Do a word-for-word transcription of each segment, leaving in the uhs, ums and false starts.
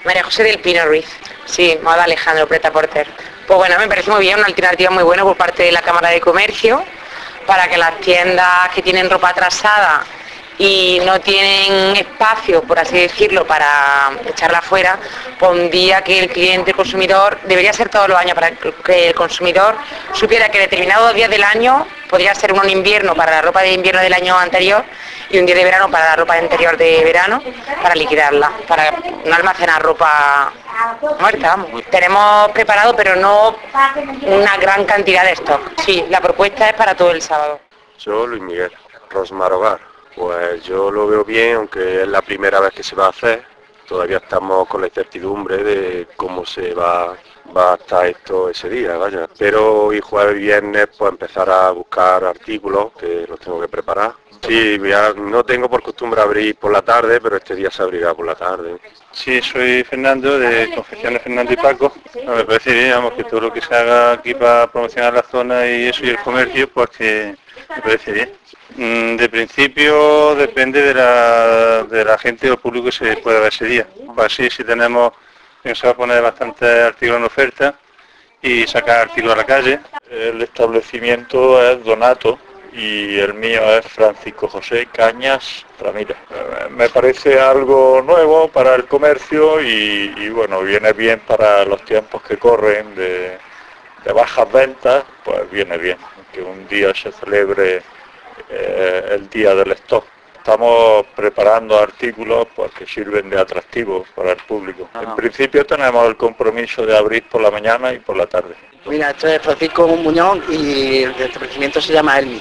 María José del Pino Ruiz. Sí, moda Alejandro Preta Porter. Pues bueno, me parece muy bien, una alternativa muy buena por parte de la Cámara de Comercio para que las tiendas que tienen ropa atrasada y no tienen espacio, por así decirlo, para echarla fuera, pues un día que el cliente, el consumidor, debería ser todos los años para que el consumidor supiera que determinados días del año podría ser uno en invierno para la ropa de invierno del año anterior y un día de verano para la ropa interior de verano, para liquidarla, para no almacenar ropa muerta, vamos. Tenemos preparado, pero no una gran cantidad de stock. Sí, la propuesta es para todo el sábado. Yo, Luis Miguel, Rosmar Hogar. Pues yo lo veo bien, aunque es la primera vez que se va a hacer. Todavía estamos con la incertidumbre de cómo se va, va a estar esto ese día, vaya. Pero hoy jueves y viernes pues empezar a buscar artículos que los tengo que preparar. Sí, ya no tengo por costumbre abrir por la tarde, pero este día se abrirá por la tarde. Sí, soy Fernando, de Confecciones Fernando y Paco. Me parece bien, digamos, que todo lo que se haga aquí para promocionar la zona y eso y el comercio, pues que me parece bien. De principio depende de la, de la gente o el público que se pueda ver ese día. Pues así, si tenemos pensado poner bastantes artículos en oferta y sacar artículos a la calle. El establecimiento es Donato y el mío es Francisco José Cañas Ramírez. Me parece algo nuevo para el comercio y, y bueno, viene bien para los tiempos que corren de, de bajas ventas, pues viene bien que un día se celebre eh, el día del stock. Estamos preparando artículos pues, que sirven de atractivos para el público. Ajá. En principio tenemos el compromiso de abrir por la mañana y por la tarde. Mira, esto es Francisco Muñoz y el establecimiento se llama Elmi.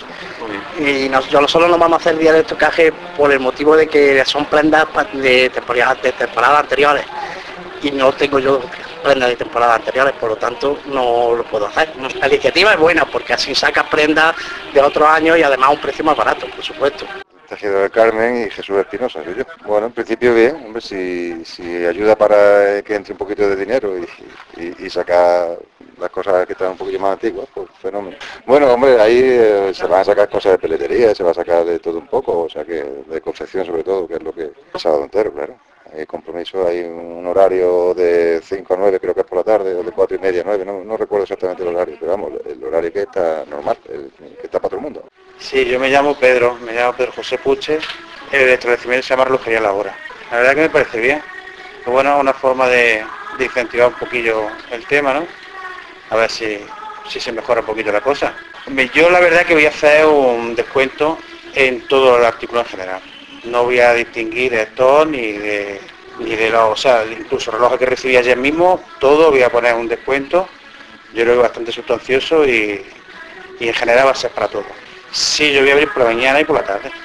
Y nos, yo solo nos vamos a hacer el día de estocaje por el motivo de que son prendas de temporadas, de temporadas anteriores. Y no tengo yo prendas de temporadas anteriores, por lo tanto no lo puedo hacer. La iniciativa es buena porque así sacas prendas de otros años y además a un precio más barato, por supuesto. Tejido de Carmen y Jesús Espinosa, soy yo. Bueno, en principio bien, hombre, si, si ayuda para que entre un poquito de dinero y, y, y sacar las cosas que están un poquito más antiguas, pues fenómeno. Bueno, hombre, ahí eh, se van a sacar cosas de peletería, se va a sacar de todo un poco, o sea que de confección sobre todo, que es lo que es sábado entero, claro. Hay compromiso, hay un horario de cinco a nueve, creo que es por la tarde, o de cuatro y media a nueve, no, no recuerdo exactamente el horario, pero vamos, el horario que está normal, el que está para todo el mundo. Sí, yo me llamo Pedro, me llamo Pedro José Puche, el establecimiento se llama Relojería La Hora. La verdad que me parece bien, es bueno, una forma de, de incentivar un poquillo el tema, ¿no? A ver si, si se mejora un poquito la cosa. Yo la verdad que voy a hacer un descuento en todo el artículo en general. No voy a distinguir de stock ni de, ni de los, o sea, incluso relojes que recibí ayer mismo, todo voy a poner un descuento, yo creo que bastante sustancioso y, y en general va a ser para todo. Sí, yo voy a abrir por la mañana y por la tarde.